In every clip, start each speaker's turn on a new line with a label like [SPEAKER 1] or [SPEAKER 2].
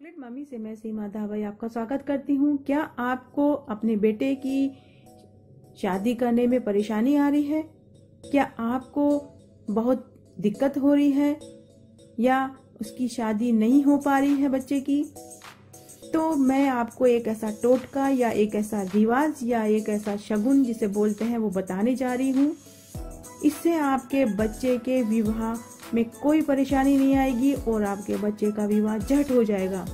[SPEAKER 1] Chocolate mummy से मैं सीमा धाबाई आपका स्वागत करती हूँ। क्या आपको अपने बेटे की शादी करने में परेशानी आ रही है? क्या आपको बहुत दिक्कत हो रही है या उसकी शादी नहीं हो पा रही है बच्चे की? तो मैं आपको एक ऐसा टोटका या एक ऐसा रिवाज या एक ऐसा शगुन जिसे बोलते हैं वो बताने जा रही हूँ। इससे आपके बच्चे के विवाह में कोई परेशानी नहीं आएगी और आपके बच्चे का विवाह झट हो जाएगा।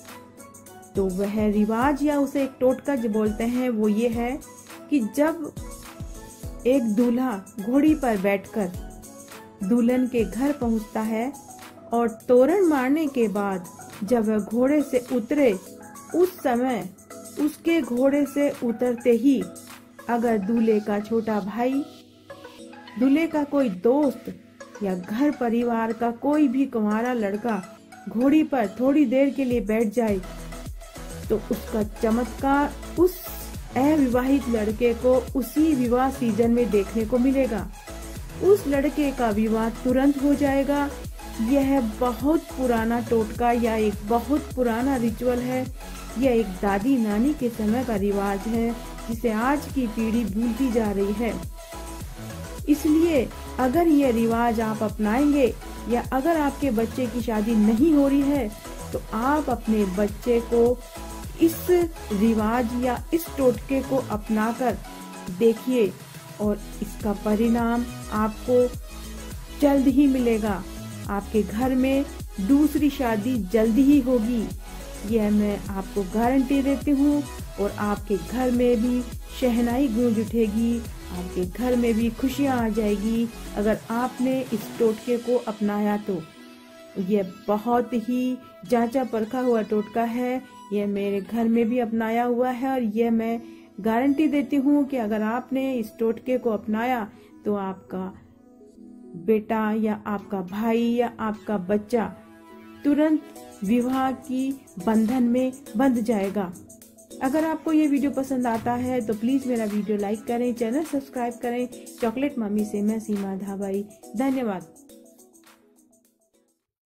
[SPEAKER 1] तो वह रिवाज या उसे एक टोटका जो बोलते हैं वो ये है कि जब एक दूल्हा घोड़ी पर बैठकर दुल्हन के घर पहुंचता है और तोरण मारने के बाद जब वह घोड़े से उतरे, उस समय उसके घोड़े से उतरते ही अगर दूल्हे का छोटा भाई, दूल्हे का कोई दोस्त या घर परिवार का कोई भी कुंवारा लड़का घोड़ी पर थोड़ी देर के लिए बैठ जाए तो उसका चमत्कार उस अविवाहित लड़के को उसी विवाह सीजन में देखने को मिलेगा। उस लड़के का विवाह तुरंत हो जाएगा। यह बहुत पुराना टोटका या एक बहुत पुराना रिचुअल है। यह एक दादी नानी के समय का रिवाज है जिसे आज की पीढ़ी भूलती जा रही है। इसलिए अगर यह रिवाज आप अपनाएंगे या अगर आपके बच्चे की शादी नहीं हो रही है तो आप अपने बच्चे को इस रिवाज या इस टोटके को अपनाकर देखिए और इसका परिणाम आपको जल्द ही मिलेगा। आपके घर में दूसरी शादी जल्दी ही होगी, यह मैं आपको गारंटी देती हूँ। और आपके घर में भी शहनाई गूंज उठेगी, आपके घर में भी खुशियाँ आ जाएगी अगर आपने इस टोटके को अपनाया तो। यह बहुत ही जांचा परखा हुआ टोटका है। यह मेरे घर में भी अपनाया हुआ है और यह मैं गारंटी देती हूँ कि अगर आपने इस टोटके को अपनाया तो आपका बेटा या आपका भाई या आपका बच्चा तुरंत विवाह की बंधन में बंध जाएगा। अगर आपको ये वीडियो पसंद आता है तो प्लीज मेरा वीडियो लाइक करें, चैनल सब्सक्राइब करें। चॉकलेट मम्मी से मैं सीमा धाबाई। धन्यवाद।